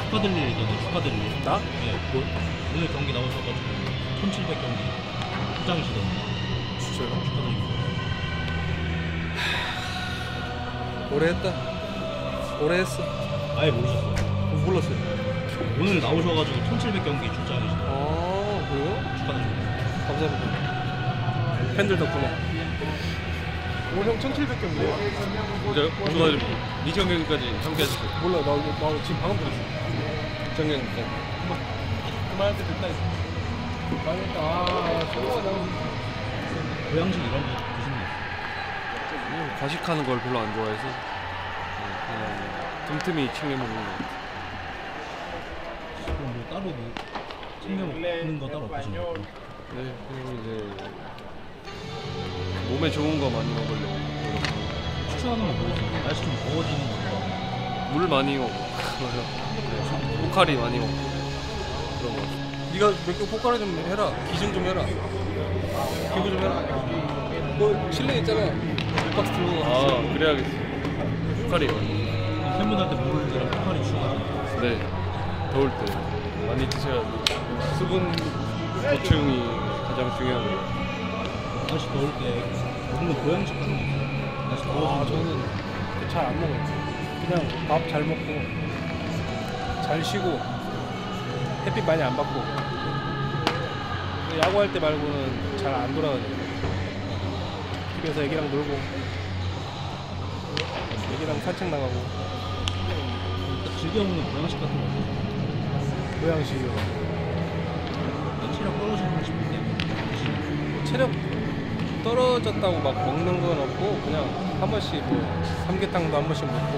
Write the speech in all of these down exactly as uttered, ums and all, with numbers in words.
축하드릴 일 있잖아요. 축하드릴 일. 나? 네. 뭐, 오늘 경기 나오셔가지고 천칠백 경기 출장이시던데. 진짜요? 축하드립니다. 오래 했다. 오래 했어. 아예 모르셨어요? 몰랐어요. 오늘 나오셔가지고 천칠백 경기 출장이시던데. 아 그래요? 축하드립니다. 감사합니다. 팬들 덕분에. 오늘 형 천칠백 경기예요? 진짜요? 저도 이천 경기까지 함께 하셨어요. 몰라 나, 나 지금 방금 들었어. 이천 경기 때. 그만할 때 됐다 했어. 망했다. 아 수고하다. 고양식 이런 거 드시는 거 있어요? 과식하는 걸 별로 안 좋아해서 그냥 틈틈이 챙겨 먹는 거 같아요. 그럼 뭐 따로 뭐 챙겨 먹는 거 따로 없으신가요? 네, 그리고 이제 몸에 좋은 거 많이 먹으려고 노력하고 추천하는 거 뭐였어요? 날씨 좀 더워지는 거. 물 많이 먹고 네, 포카리 많이 먹고 그런 거. 네가 몇개 포카리 좀 해라. 기증 좀 해라. 기부 좀 해라. 뭐 실내 있잖아. 박스 들고 아 그래야겠어. 포카리 많이. 팬분한테 물이랑 포카리 추천하세요. 네, 더울 때 많이 드셔야 돼요. 수분 보충이 가장 중요한 거예요. 날씨 더울 때 먹는 고양식 같은 거 있어요? 날씨 아 더워지는 저는 잘 안 먹어요. 그냥 밥 잘 먹고 잘 쉬고 햇빛 많이 안 받고 야구할 때 말고는 잘 안 돌아다녀요. 집에서 애기랑 놀고 애기랑 산책 나가고 딱 즐겨 먹는 고양식 같은 거 없어요? 고양식이요. 체력 떨어지는 거 싶을 때 체력 떨어졌다고 막 먹는 건 없고 그냥 한 번씩 뭐 삼계탕도 한 번씩 먹고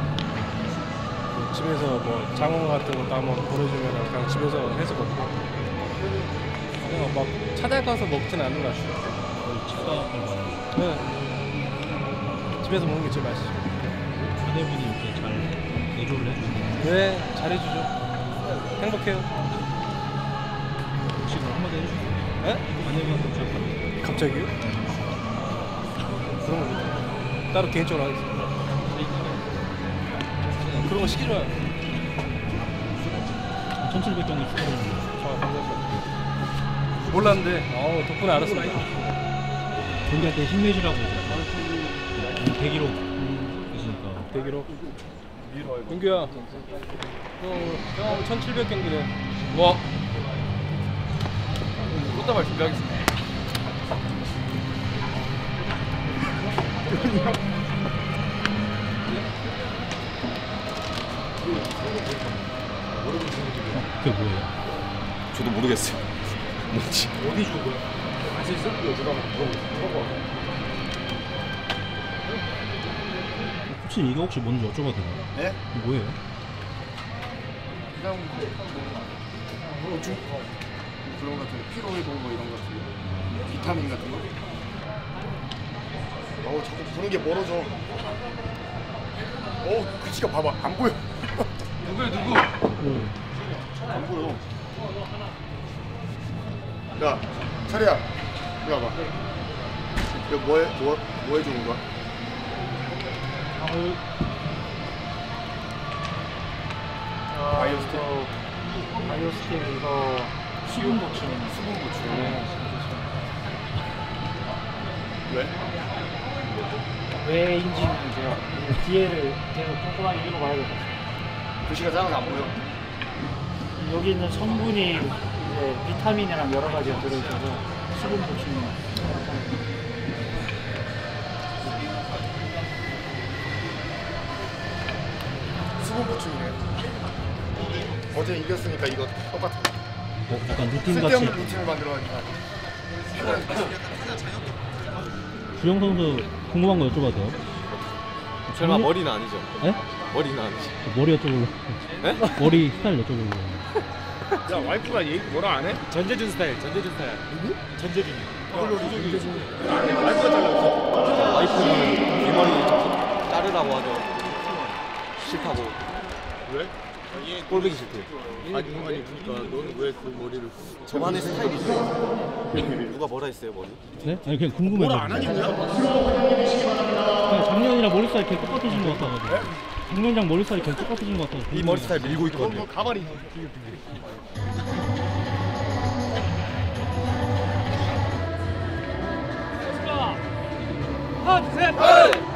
뭐 집에서 뭐 장어 같은 것도 한번 보내주면 그냥 집에서 해서 먹고 그냥 막 찾아가서 먹진 않는 것 같아요. 거의 집밥을 많이 먹어요. 네. 집에서 먹는 게 제일 맛있죠. 아내분이 이렇게 잘 내조를 해주시네요. 네, 잘해주죠. 행복해요. 혹시 그럼 한마디 해주세요. 네? 아내분한테 부탁합니다. 갑자기요? 그런 거 따로 개인적으로 하겠습니다. 그런 거 시키지 마요. 천칠백 경기 축하드립니다. 저 감사합니다. 몰랐는데 어, 덕분에 알았습니다. 경기할 때 힘내시라고 대기록 계시니까. 대기로 민규야 형, 형 천칠백 경기래. 와, 꽃다발 준비하겠습니다. 그게 뭐예요? 저도 모르겠어요. 뭔지. 어디 준 거야? 아실 수 없게 여기다 물어봐. 혹시 이거 혹시 뭔지 여쭤봐도 되나요? 네? 이거 뭐예요? 그냥 뭐 중, 그런 거 같은 거, 피로 회복 뭐 이런 거 같은 거, 비타민 같은 거. 어우 자꾸 보는 게 멀어져. 어우 글씨가 봐봐 안 보여. 누구야 누구? 음. 안 보여. 야 차리야 이리 와봐. 이거 뭐해 뭐 뭐해 주는 거야? 바이오스틱. 바이오스틱 이거 수분 보충. 수분 보충. 왜? 왜인지는 제가 뒤에를 계속 꼼꼼하게 읽어봐야 될 것 같아요. 글씨가 작아서 안 보여. 여기 있는 성분이 이제 비타민이랑 여러 가지가 들어있어서 수분 보충. 수분 보충이네. 어제 이겼으니까 이거 똑같아. 어, 약간 루틴 같이. 쓸데없는 루틴을 만들어가니까. 주영 선수 궁금한 거 여쭤봐도 돼요? 설마 머리는 아니죠? 네? 머리는 아니죠? 머리 여쭤보려고. 네? 머리 스타일 여쭤보려고. 야 와이프가 얘기 뭐라 안 해? 전재준 스타일, 전재준 스타일. 누구? 전재준. 와이프가 잘랐어. 와이프는 뒷머리 자르라고 하죠. 싫다고. 왜? 꼴보기 싫대요. 아니 아니 그러니까 너는 왜 그 머리를? 저만의 스타일이죠. 누가 뭐라 했어요 머리? 네? 아니 그냥 궁금해서. 뭐라 안 하니 그냥? 그냥 작년이랑 머리 스타일 이렇게 똑같으신 것 같아가지고. 강련장 머리 스타일이 계속 똑같으신 것 같아요. 이 머리 스타일 밀고 있거든요. 가발이 하나, 둘, 셋!